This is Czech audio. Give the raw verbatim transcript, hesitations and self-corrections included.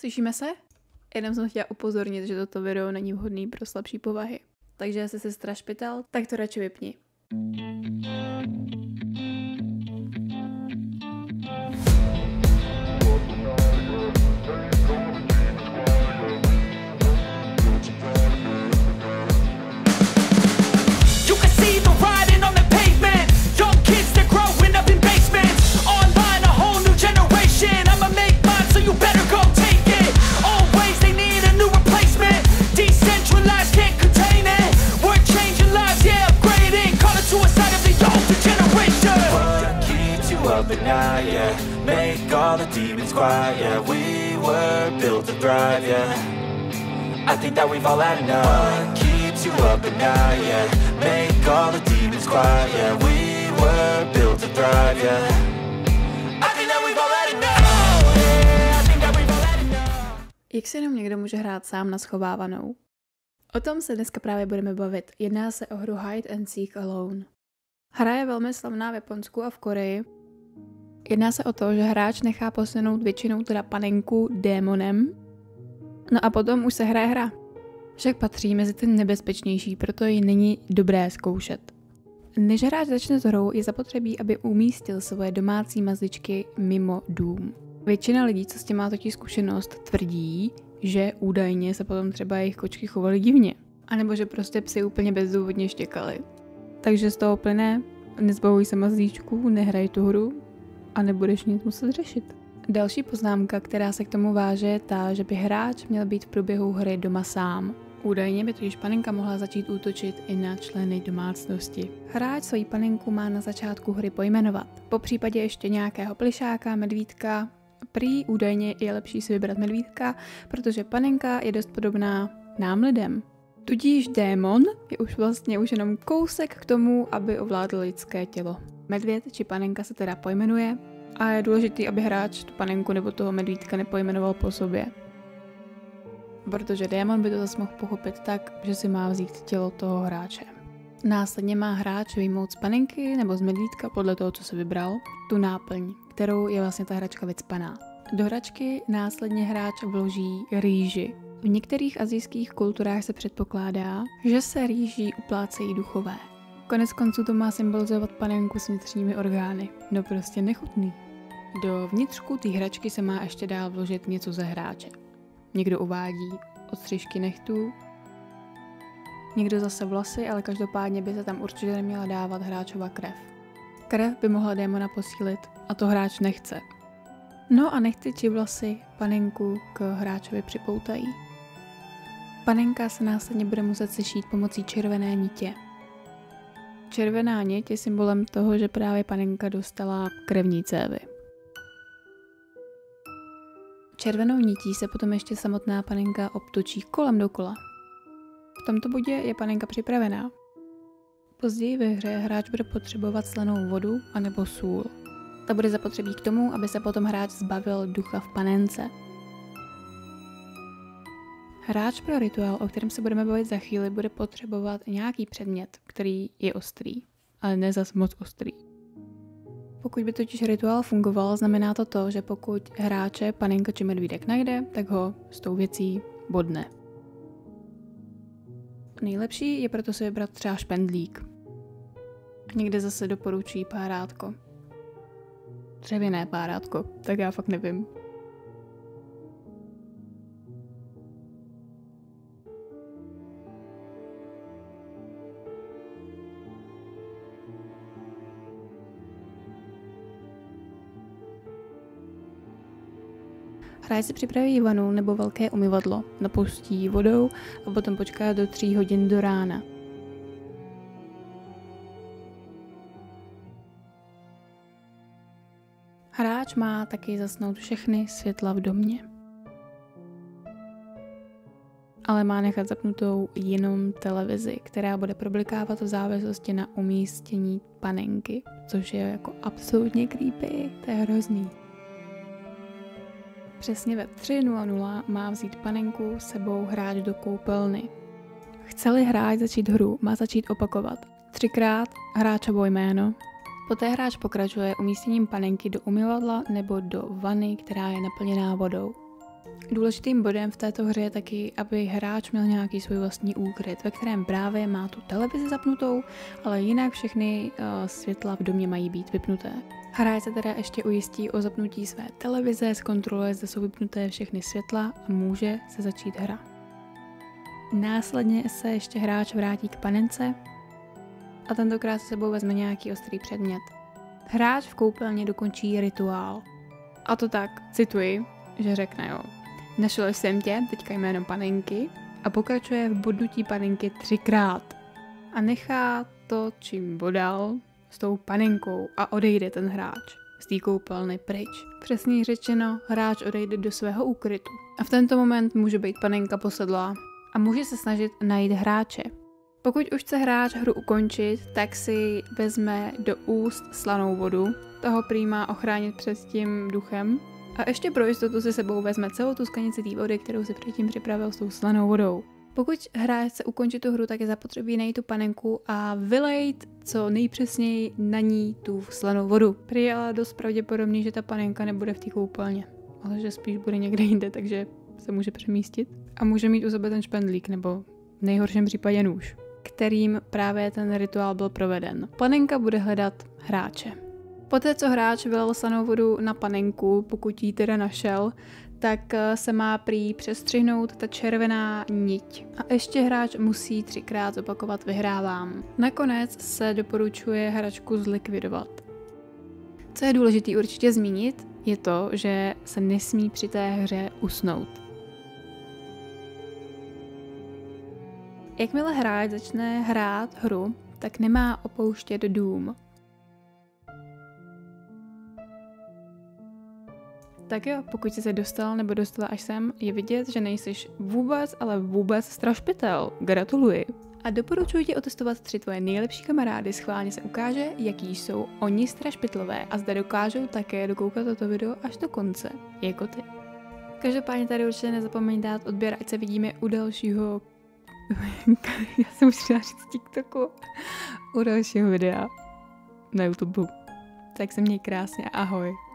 Slyšíme se? Jenom jsem chtěla upozornit, že toto video není vhodný pro slabší povahy. Takže jestli jsi strašpitel, tak to radši vypni. Night, yeah. Make all the demons quiet, yeah. We were built to thrive, yeah. I think that we've all had enough. What keeps you up at night, yeah. Make all the demons quiet, yeah. We were built to thrive, yeah. I think that we've all had enough. Yeah, I think that we've all had enough. Jak se jenom někdo může hrát sám na schovávanou? O tom se dneska právě budeme bavit. Jedná se o hru Hide and Seek Alone. Hra je velmi slavná v Japonsku a v Koreji. Jedná se o to, že hráč nechá posunout většinou teda panenku démonem, no a potom už se hraje hra. Však patří mezi ty nebezpečnější, proto ji není dobré zkoušet. Než hráč začne s hrou, je zapotřebí, aby umístil svoje domácí mazličky mimo dům. Většina lidí, co s tím má totiž zkušenost, tvrdí, že údajně se potom třeba jejich kočky chovaly divně. A nebo že prostě psi úplně bezdůvodně štěkali. Takže z toho plyne, nezbavuj se mazlíčků, nehraj tu hru, a nebudeš nic muset řešit. Další poznámka, která se k tomu váže, je ta, že by hráč měl být v průběhu hry doma sám. Údajně by totiž panenka mohla začít útočit i na členy domácnosti. Hráč svoji panenku má na začátku hry pojmenovat. Po případě ještě nějakého plišáka, medvídka. Prý údajně je lepší si vybrat medvídka, protože panenka je dost podobná nám lidem. Tudíž démon je už vlastně už jenom kousek k tomu, aby ovládl lidské tělo. Medvěd či panenka se teda pojmenuje a je důležitý, aby hráč tu panenku nebo toho medvídka nepojmenoval po sobě. Protože démon by to zase mohl pochopit tak, že si má vzít tělo toho hráče. Následně má hráč vyjmout z panenky nebo z medvídka podle toho, co se vybral, tu náplň, kterou je vlastně ta hračka vycpaná. Do hračky následně hráč vloží rýži. V některých asijských kulturách se předpokládá, že se rýží uplácejí duchové. Konec konců to má symbolizovat panenku s vnitřními orgány. No prostě nechutný. Do vnitřku té hračky se má ještě dál vložit něco ze hráče. Někdo uvádí odstřižky nechtů, někdo zase vlasy, ale každopádně by se tam určitě neměla dávat hráčova krev. Krev by mohla démona posílit a to hráč nechce. No a nechty či vlasy panenku k hráčovi připoutají. Panenka se následně bude muset sešít pomocí červené nitě. Červená niť je symbolem toho, že právě panenka dostala krevní cévy. Červenou nití se potom ještě samotná panenka obtočí kolem dokola. V tomto bodě je panenka připravená. Později ve hře hráč bude potřebovat slanou vodu anebo sůl. Ta bude zapotřebí k tomu, aby se potom hráč zbavil ducha v panence. Hráč pro rituál, o kterém se budeme bavit za chvíli, bude potřebovat nějaký předmět, který je ostrý, ale ne zas moc ostrý. Pokud by totiž rituál fungoval, znamená to to, že pokud hráče panenka či medvídek najde, tak ho s tou věcí bodne. Nejlepší je proto si vybrat třeba špendlík. Někde zase doporučují párátko. Dřevěné párátko, tak já fakt nevím. Hráč si připraví vanu nebo velké umyvadlo, napustí vodou a potom počká do tří hodin do rána. Hráč má taky zasnout všechny světla v domě. Ale má nechat zapnutou jenom televizi, která bude problikávat v závislosti na umístění panenky, což je jako absolutně creepy, to je hrozný. Přesně ve tři nula nula má vzít panenku sebou hráč do koupelny. Chce-li hráč začít hru, má začít opakovat třikrát hráčovo jméno. Poté hráč pokračuje umístěním panenky do umyvadla nebo do vany, která je naplněná vodou. Důležitým bodem v této hře je taky, aby hráč měl nějaký svůj vlastní úkryt, ve kterém právě má tu televizi zapnutou, ale jinak všechny uh, světla v domě mají být vypnuté. Hráč se teda ještě ujistí o zapnutí své televize, zkontroluje, zda jsou vypnuté všechny světla a může se začít hra. Následně se ještě hráč vrátí k panence a tentokrát se sebou vezme nějaký ostrý předmět. Hráč v koupelně dokončí rituál. A to tak, cituji, že řekne jo. Našel jsem tě, teďka jméno panenky, a pokračuje v bodnutí panenky třikrát. A nechá to, čím bodal, s tou panenkou a odejde ten hráč z té koupelny pryč. Přesně řečeno, hráč odejde do svého úkrytu. A v tento moment může být panenka posedlá a může se snažit najít hráče. Pokud už chce hráč hru ukončit, tak si vezme do úst slanou vodu, toho prý má ochránit před tím duchem. A ještě pro jistotu si sebou vezme celou tu sklenici té vody, kterou si předtím připravil s tou slanou vodou. Pokud hráč chce ukončit tu hru, tak je zapotřebí najít tu panenku a vylejt co nejpřesněji na ní tu slanou vodu. Prý je ale dost pravděpodobný, že ta panenka nebude v té koupelně, ale že spíš bude někde jinde, takže se může přemístit. A může mít u sebe ten špendlík, nebo v nejhorším případě nůž, kterým právě ten rituál byl proveden. Panenka bude hledat hráče. Poté, co hráč vylil slanou vodu na panenku, pokud ji teda našel, tak se má prý přestřihnout ta červená niť. A ještě hráč musí třikrát zopakovat vyhrávám. Nakonec se doporučuje hračku zlikvidovat. Co je důležité určitě zmínit, je to, že se nesmí při té hře usnout. Jakmile hráč začne hrát hru, tak nemá opouštět dům. Tak jo, pokud jsi se dostal nebo dostala až sem, je vidět, že nejsiš vůbec, ale vůbec strašpitel. Gratuluji. A doporučuji ti otestovat tři tvoje nejlepší kamarády, schválně se ukáže, jaký jsou oni strašpitlové a zda dokážou také dokoukat toto video až do konce, jako ty. Každopádně tady určitě nezapomeň dát odběr, ať se vidíme u dalšího já jsem už chtěla říct TikToku u dalšího videa na YouTube. Tak se měj krásně, ahoj.